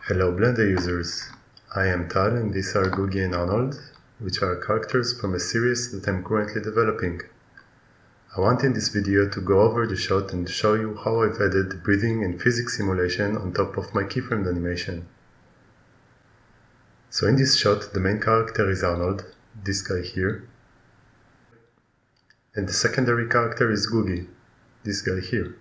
Hello Blender users, I am Tal and these are Gugi and Arnold, which are characters from a series that I'm currently developing. I want in this video to go over the shot and show you how I've added breathing and physics simulation on top of my keyframed animation. So in this shot the main character is Arnold, this guy here, and the secondary character is Gugi, this guy here.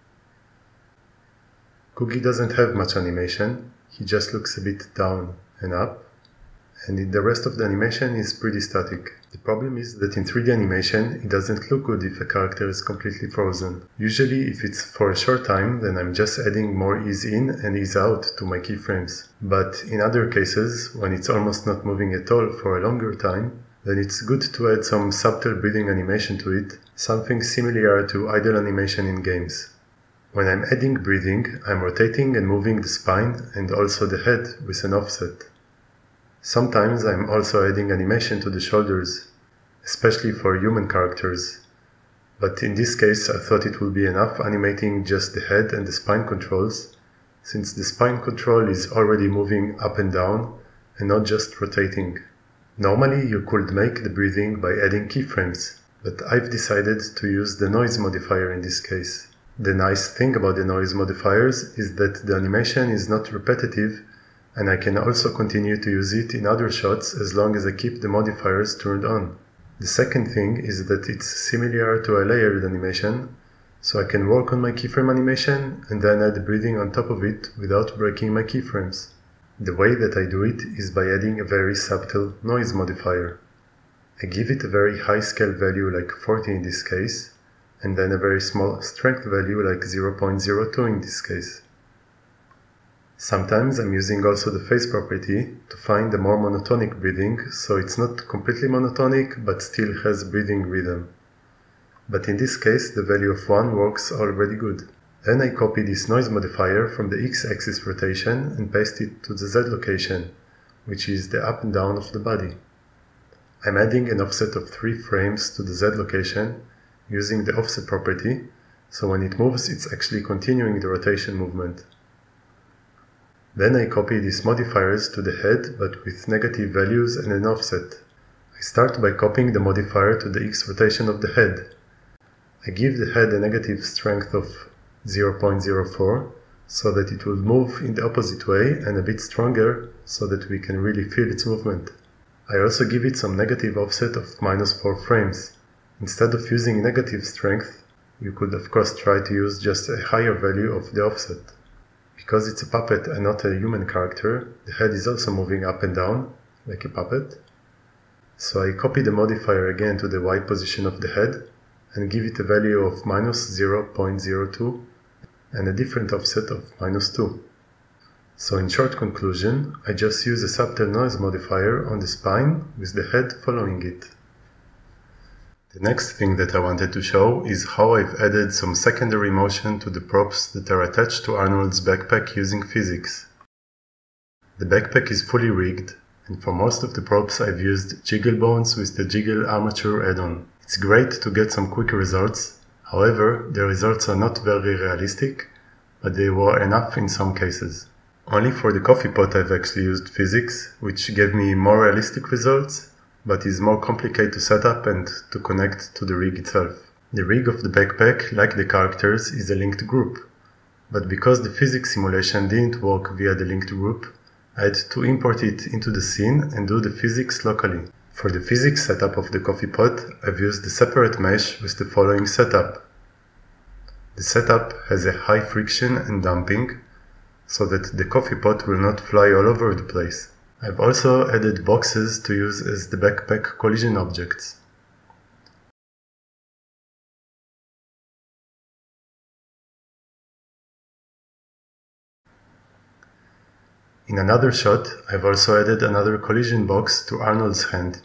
Gugi doesn't have much animation, he just looks a bit down and up, and the rest of the animation is pretty static. The problem is that in 3D animation it doesn't look good if a character is completely frozen. Usually if it's for a short time, then I'm just adding more ease in and ease out to my keyframes. But in other cases, when it's almost not moving at all for a longer time, then it's good to add some subtle breathing animation to it, something similar to idle animation in games. When I'm adding breathing, I'm rotating and moving the spine and also the head with an offset. Sometimes I'm also adding animation to the shoulders, especially for human characters. But in this case I thought it would be enough animating just the head and the spine controls, since the spine control is already moving up and down and not just rotating. Normally you could make the breathing by adding keyframes, but I've decided to use the noise modifier in this case. The nice thing about the noise modifiers is that the animation is not repetitive, and I can also continue to use it in other shots as long as I keep the modifiers turned on. The second thing is that it's similar to a layered animation, so I can work on my keyframe animation and then add breathing on top of it without breaking my keyframes. The way that I do it is by adding a very subtle noise modifier. I give it a very high scale value like 40 in this case, and then a very small strength value like 0.02 in this case. Sometimes I'm using also the phase property to find a more monotonic breathing, so it's not completely monotonic but still has breathing rhythm. But in this case the value of 1 works already good. Then I copy this noise modifier from the x-axis rotation and paste it to the z location, which is the up and down of the body. I'm adding an offset of 3 frames to the z location using the offset property, so when it moves it's actually continuing the rotation movement. Then I copy these modifiers to the head but with negative values and an offset. I start by copying the modifier to the x rotation of the head. I give the head a negative strength of 0.04 so that it will move in the opposite way, and a bit stronger so that we can really feel its movement. I also give it some negative offset of -4 frames. Instead of using negative strength, you could of course try to use just a higher value of the offset. Because it's a puppet and not a human character, the head is also moving up and down, like a puppet. So I copy the modifier again to the Y position of the head and give it a value of -0.02 and a different offset of -2. So in short conclusion, I just use a subtle noise modifier on the spine with the head following it. The next thing that I wanted to show is how I've added some secondary motion to the props that are attached to Arnold's backpack using physics. The backpack is fully rigged, and for most of the props I've used jiggle bones with the jiggle armature add-on. It's great to get some quick results, however the results are not very realistic, but they were enough in some cases. Only for the coffee pot I've actually used physics, which gave me more realistic results, but is more complicated to set up and to connect to the rig itself. The rig of the backpack, like the characters, is a linked group, but because the physics simulation didn't work via the linked group, I had to import it into the scene and do the physics locally. For the physics setup of the coffee pot, I've used a separate mesh with the following setup. The setup has a high friction and damping, so that the coffee pot will not fly all over the place. I've also added boxes to use as the backpack collision objects. In another shot, I've also added another collision box to Arnold's hand.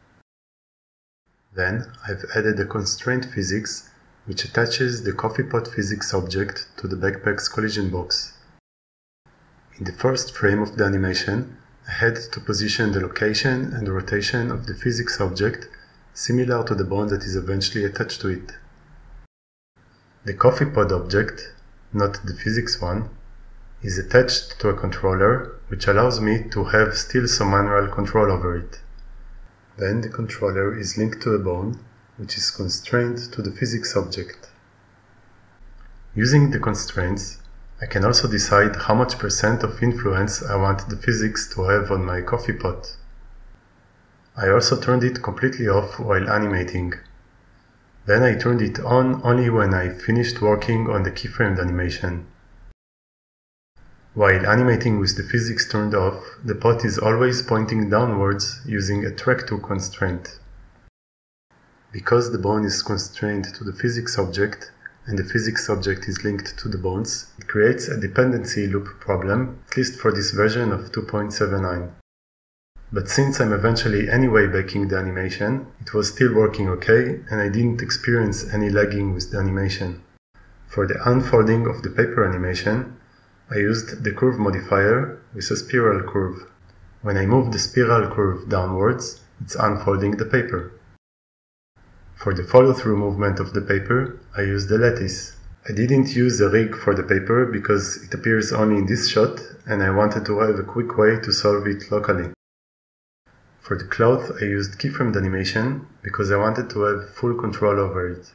Then I've added a constraint physics which attaches the coffee pot physics object to the backpack's collision box. In the first frame of the animation, I had to position the location and rotation of the physics object similar to the bone that is eventually attached to it. The coffee pod object, not the physics one, is attached to a controller, which allows me to have still some manual control over it. Then the controller is linked to a bone, which is constrained to the physics object. Using the constraints, I can also decide how much % of influence I want the physics to have on my coffee pot. I also turned it completely off while animating. Then I turned it on only when I finished working on the keyframed animation. While animating with the physics turned off, the pot is always pointing downwards using a track-to constraint. Because the bone is constrained to the physics object, and the physics object is linked to the bones, it creates a dependency loop problem, at least for this version of 2.79. But since I'm eventually anyway backing the animation, it was still working okay, and I didn't experience any lagging with the animation. For the unfolding of the paper animation, I used the curve modifier with a spiral curve. When I move the spiral curve downwards, it's unfolding the paper. For the follow-through movement of the paper, I used the lattice. I didn't use a rig for the paper because it appears only in this shot and I wanted to have a quick way to solve it locally. For the cloth, I used keyframed animation because I wanted to have full control over it.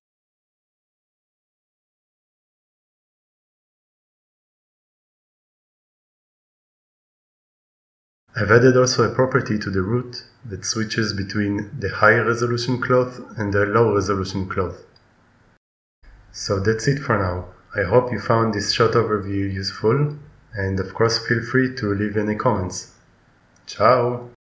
I've added also a property to the root that switches between the high resolution cloth and the low resolution cloth. So that's it for now. I hope you found this short overview useful, and of course feel free to leave any comments. Ciao!